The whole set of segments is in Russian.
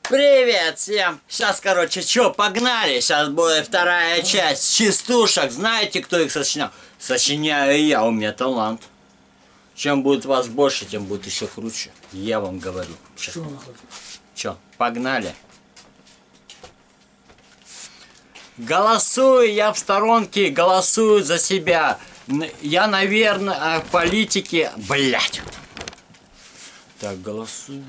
Привет всем! Сейчас, короче, что, погнали? Сейчас будет вторая часть частушек. Знаете, кто их сочинял? Сочиняю я, у меня талант. Чем будет вас больше, тем будет еще круче. Я вам говорю. Че, погнали? Голосую я в сторонке, голосую за себя. Я, наверное, в политике... Блять. Так, голосую.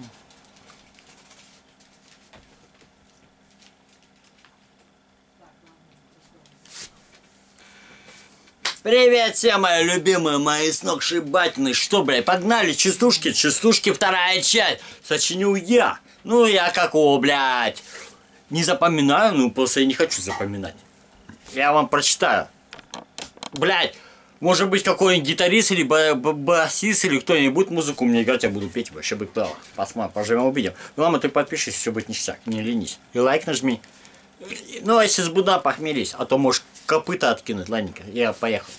Привет всем, мои любимые, мои сногсшибательные. Что, блядь, погнали, частушки, частушки, вторая часть. Сочиню я. Ну, я какого, блядь, не запоминаю, ну, просто я не хочу запоминать. Я вам прочитаю. Блядь, может быть, какой-нибудь гитарист или басист или кто-нибудь музыку мне играть, я буду петь, вообще бы клево. Посмотрим, поживем, увидим. Ну, ладно, ты подпишись, все будет ништяк, не ленись. И лайк нажми. Ну, если с Буда похмелись, а то можешь копыта откинуть, ладненько, я поехал.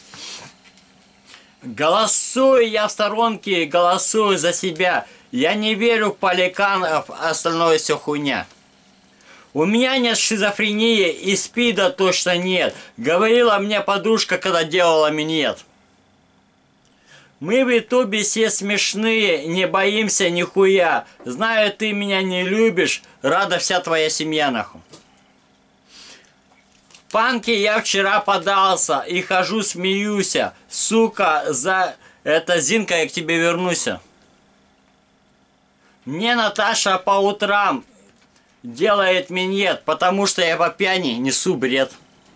Голосую я в сторонке, голосую за себя. Я не верю в поликанов, остальное все хуйня. У меня нет шизофрении и спида точно нет. Говорила мне подружка, когда делала минет. Мы в ютубе все смешные, не боимся нихуя. Знаю, ты меня не любишь, рада вся твоя семья, нахуй. В панке я вчера подался и хожу смеюся. Сука, за это Зинка, я к тебе вернуся. Мне Наташа по утрам делает минет, потому что я по пьяни несу бред.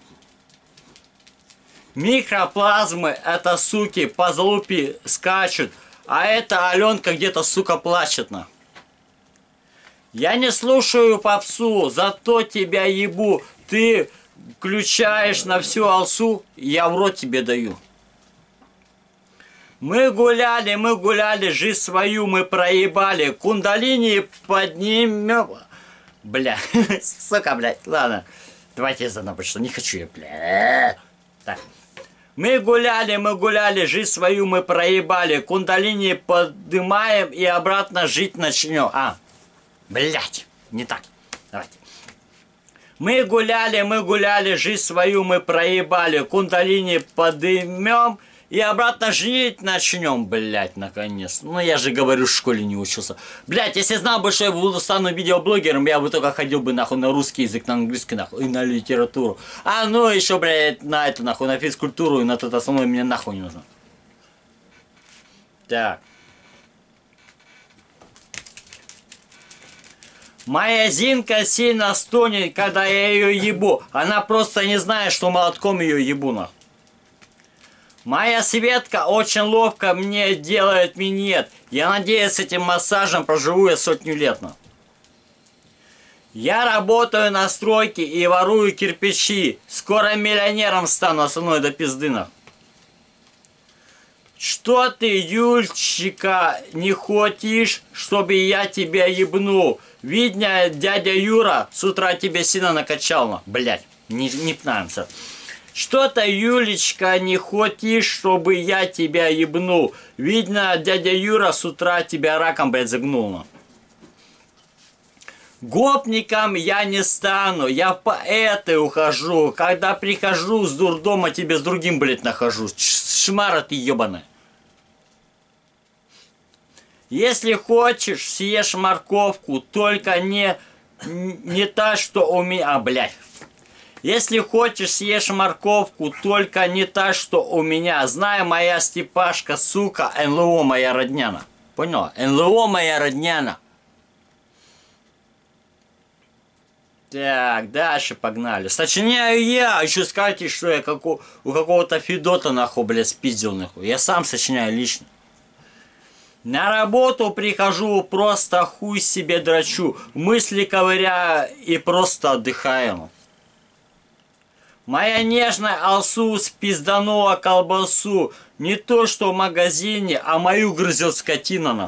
Микроплазмы это суки по залупе скачут, а эта Аленка где-то, сука, плачет на. Я не слушаю попсу, зато тебя ебу. Ты включаешь на всю алсу, я в рот тебе даю. Мы гуляли, жизнь свою мы проебали. Кундалини поднимем. Бля, сука, блядь, ладно. Давайте я заново, что не хочу я, бля. Так. Мы гуляли, жизнь свою мы проебали. Кундалини поднимаем и обратно жить начнем. Блядь, не так. Давайте. Мы гуляли, жизнь свою мы проебали. Кундалини подымем и обратно жить начнем, блядь, наконец. Ну, я же говорю, в школе не учился. Блядь, если знал бы, что я стану видеоблогером, я бы только ходил бы, нахуй, на русский язык, на английский, нахуй, и на литературу. Ну, еще, блядь, на эту, нахуй, на физкультуру, и на тот основной мне нахуй не нужно. Так. Моя Зинка сильно стонет, когда я ее ебу. Она просто не знает, что молотком ее ебу, нахуй. Моя Светка очень ловко мне делает минет. Я надеюсь, с этим массажем проживу я 100 лет. Я работаю на стройке и ворую кирпичи. Скоро миллионером стану, остальное до пизды. Что ты, Юльчика, не хочешь, чтобы я тебя ебнул? Видно, дядя Юра с утра тебя сильно накачал. Блять, не пнаемся. Что-то, Юлечка, не хочешь, чтобы я тебя ебнул? Видно, дядя Юра с утра тебя раком, блядь, загнул. Гопником я не стану, я в поэты ухожу. Когда прихожу с дурдома, тебе с другим, блядь, нахожу. Шмара ты ебаная. Если хочешь, съешь морковку, только не та, что у меня... блядь. Если хочешь, съешь морковку, только не та, что у меня. Знай, моя Степашка, сука, НЛО моя родняна. Поняла? НЛО моя родняна. Так, дальше погнали. Сочиняю я. Еще скажите, что я у какого-то Федота, нахуй, блядь, спиздил, нахуй. Я сам сочиняю лично. На работу прихожу, просто хуй себе драчу. Мысли ковыряю и просто отдыхаю. Моя нежная алсу спизданула колбасу. Не то, что в магазине, а мою грызет скотина.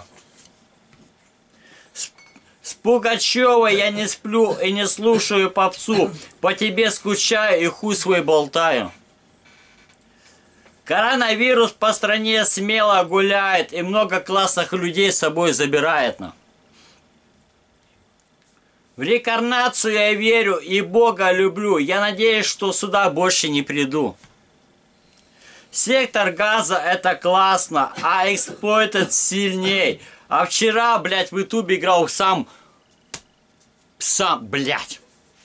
С Пугачевой я не сплю и не слушаю попсу. По тебе скучаю и хуй свой болтаю. Коронавирус по стране смело гуляет и много классных людей с собой забирает. В реинкарнацию я верю и Бога люблю. Я надеюсь, что сюда больше не приду. Сектор газа это классно, а эксплойт сильней. А вчера, блядь, в ютубе играл сам, блядь.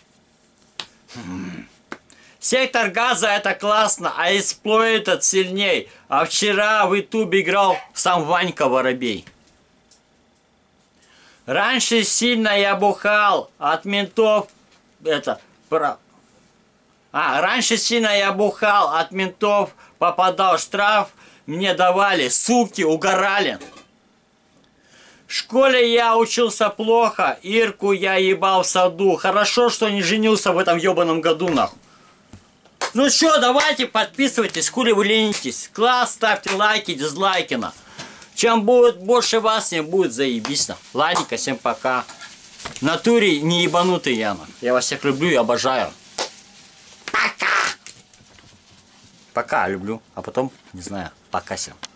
Сектор газа это классно, а эксплойт сильней. А вчера в ютубе играл сам Ванька Воробей. Раньше сильно я бухал, от ментов раньше сильно я бухал, от ментов попадал в штраф, мне давали, суки, угорали. В школе я учился плохо, Ирку я ебал в саду. Хорошо, что не женился в этом ебаном году, нахуй. Ну что, давайте подписывайтесь, хули вы ленитесь. Класс, ставьте лайки, дизлайки, на. Чем будет больше вас, тем будет заебись. Ладненько, всем пока. В натуре не ебанутый я. Я вас всех люблю и обожаю. Пока! Пока люблю, а потом, не знаю, пока всем.